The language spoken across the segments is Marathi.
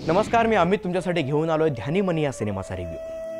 नमस्कार, मी अमित तुमच्यासाठी घेऊन आलोय ध्यानी मनी या सिनेमाचा रिव्ह्यू।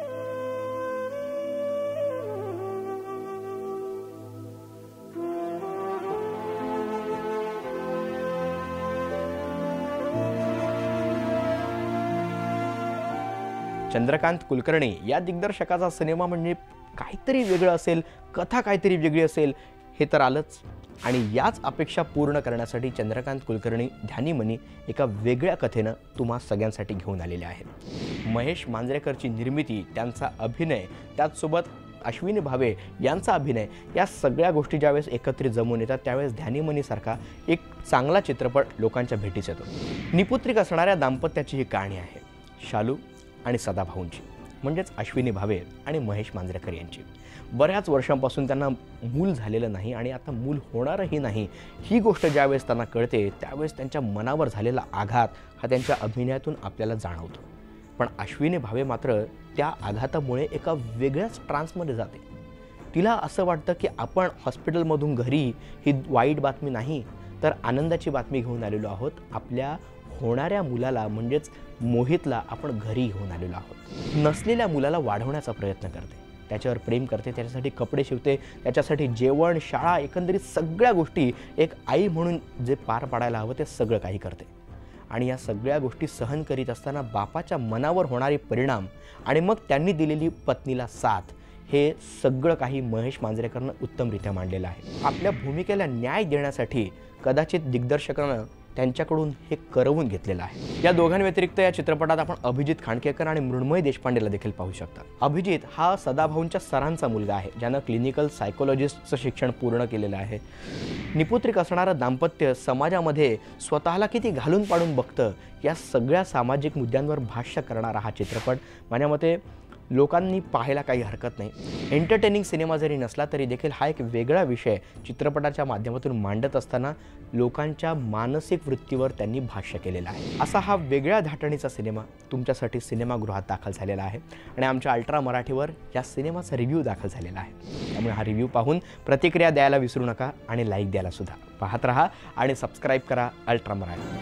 चंद्रकांत कुलकर्णी या दिग्दर्शकाचा सिनेमा म्हणजे काहीतरी वेगळं असेल, कथा काहीतरी वेगळी असेल हे तर आलंच। आणि याच अपेक्षा पूर्ण करण्यासाठी चंद्रकांत कुलकर्णी ध्यानी मनी एका वेगळ्या कथेनं तुम्हा सगळ्यांसाठी घेऊन आलेले आहेत। महेश मांजरेकरची निर्मिती, त्यांचा अभिनय, त्याचसोबत अश्विनी भावे यांचा अभिनय, या सगळ्या गोष्टी ज्यावेळेस एकत्रित जमून येतात त्यावेळेस ध्यानी मनी सारखा एक चांगला चित्रपट लोकांच्या भेटीस येतो। निपुत्रिक असणाऱ्या दाम्पत्याची ही कहाणी आहे, शालू आणि सदाभाऊंची, म्हणजेच अश्विनी भावे आणि महेश मांजरेकर यांची। बऱ्याच वर्षांपासून त्यांना मूल झालेलं नाही आणि आता मूल होणारही नाही ही गोष्ट ज्यावेळेस त्यांना कळते त्यावेळेस त्यांच्या मनावर झालेला आघात हा त्यांच्या अभिनयातून आपल्याला जाणवतो। पण अश्विनी भावे मात्र त्या आघातामुळे एका वेगळ्याच ट्रान्समध्ये जाते। तिला असं वाटतं की आपण हॉस्पिटलमधून घरी ही वाईट बातमी नाही तर आनंदाची बातमी घेऊन आलेलो आहोत। आपल्या होणाऱ्या मुलाला म्हणजेच मोहितला आपण घरी घेऊन आलेलो आहोत। नसलेल्या मुलाला वाढवण्याचा प्रयत्न करते, त्याच्यावर प्रेम करते, त्याच्यासाठी कपडे शिवते, त्याच्यासाठी जेवण, शाळा, एकंदरीत सगळ्या गोष्टी एक आई म्हणून जे पार पाडायला हवं ते सगळं काही करते। आणि या सगळ्या गोष्टी सहन करीत असताना बापाच्या मनावर होणारे परिणाम आणि मग त्यांनी दिलेली पत्नीला साथ, हे सगळं काही महेश मांजरेकरनं उत्तमरित्या मांडलेलं आहे। आपल्या भूमिकेला न्याय देण्यासाठी कदाचित दिग्दर्शकानं त्यांच्याकडून हे करवून घेतलेलं आहे। या दोघांव्यतिरिक्त या चित्रपटात आपण अभिजित खांडकेकर आणि मृण्मयी देशपांडेला देखील पाहू शकता। अभिजित हा सदाभाऊंच्या सरांचा मुलगा आहे, ज्यानं क्लिनिकल सायकोलॉजिस्टचं शिक्षण पूर्ण केलेलं आहे। निपुत्रिक असणारं दाम्पत्य समाजामध्ये स्वतःला किती घालून पाडून बघतं, या सगळ्या सामाजिक मुद्द्यांवर भाष्य करणारा हा चित्रपट माझ्या मते लोकांनी पाहायला काही हरकत नाही। एंटरटेनिंग सिनेमा जरी नसला तरी देखील हा एक वेगळा विषय चित्रपटाच्या माध्यमातून मांडत असताना लोकांच्या मानसिक वृत्तीवर त्यांनी भाष्य केलेलं आहे। असा हा वेगळ्या धाटणीचा सिनेमा तुमच्यासाठी सिनेमागृहात दाखल झालेला आहे आणि आमच्या अल्ट्रा मराठीवर या सिनेमाचा रिव्ह्यू दाखल झालेला आहे। त्यामुळे हा रिव्ह्यू पाहून प्रतिक्रिया द्यायला विसरू नका आणि लाईक द्यायला सुद्धा। पाहत रहा आणि सबस्क्राईब करा अल्ट्रा मराठी।